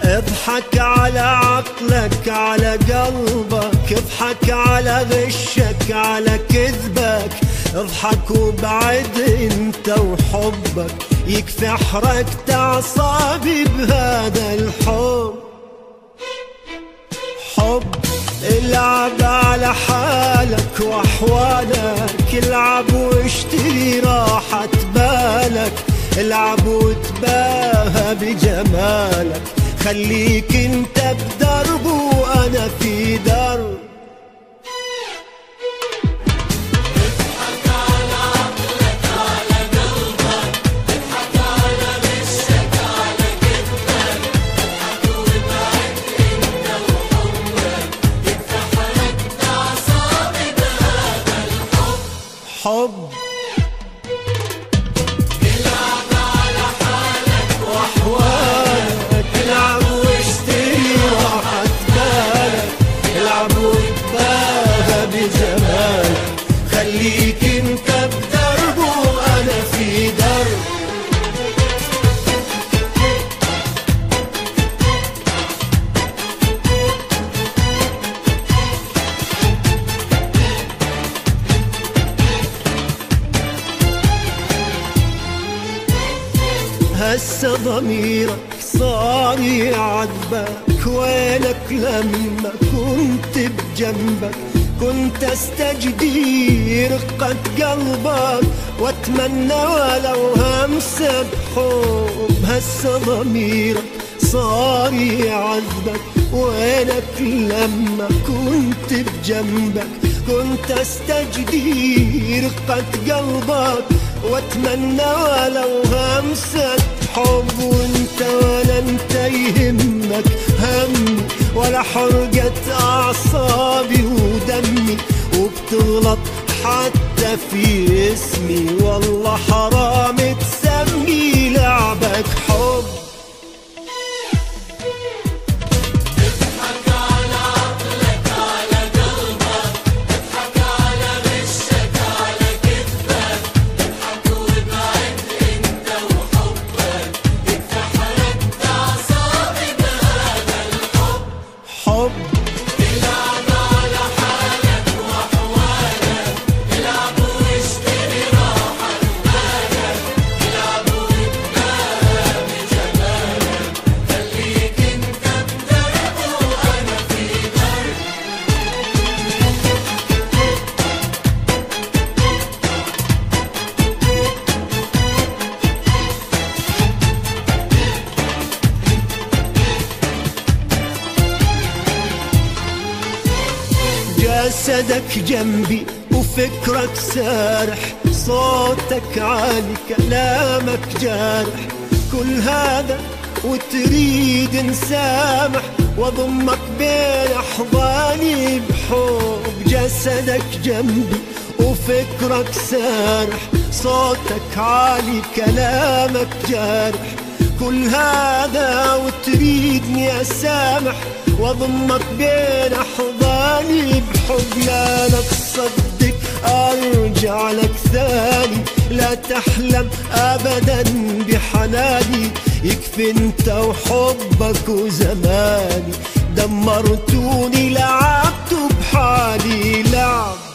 اضحك على عقلك على قلبك، اضحك على غشك على كذبك، اضحك وبعد انت وحبك، يكفي حركت اعصابي بهذا الحب. حب العب على حالك واحوالك، العب واشتري راحة بالك، العب وتباهى بجمالك، خليك انت بدرب وانا في درب. اضحك على عقلك على قلبك، اضحك على غشك على كذبك، اضحك وابعد انت وحبك، يكفي حركت اعصابي بهذا الحب. حب العب على حالك واحوالك، العب واشتري راحة بالك، العب وتباهى بجمالك، خليك انت بدرب وانا في درب. هسه ضميرك صار يعذبك، وينك لما كنت بجنبك، كنت استجدي رقة قلبك واتمنى ولو همسة بحب. هسه ضميرك صار يعذبك، وينك لما كنت بجنبك، كنت استجدي رقة قلبك واتمنى ولو همسة حب. وانت ولا انت يهمك همي ولا حرقة اعصابي ودمي، وبتغلط حتى في اسمي، والله حرام تسمي لعبك حب. اضحك على عقلك على قلبك، اضحك على غشك على كذبك، اضحك وابعد انت وحبك، يكفي حركت اعصابي بهذا الحب. حب العب على حالك واحوالك، العب واشتري راحة بالك، العب وتباهى بجمالك، خليك انت بدرب وانا في درب. جسدك جنبي وفكرك سارح، صوتك عالي كلامك جارح، كل هذا وتريد نسامح واضمك بين احضاني بحب. جسدك جنبي وفكرك سارح، صوتك عالي كلامك جارح، كل هذا وتريدني اسامح واضمك بين احضاني بحب. لا لا تصدق ارجع لك ثاني، لا تحلم ابدا بحناني، يكفي انت وحبك وزماني، دمرتوني لعبت بحالي لعب.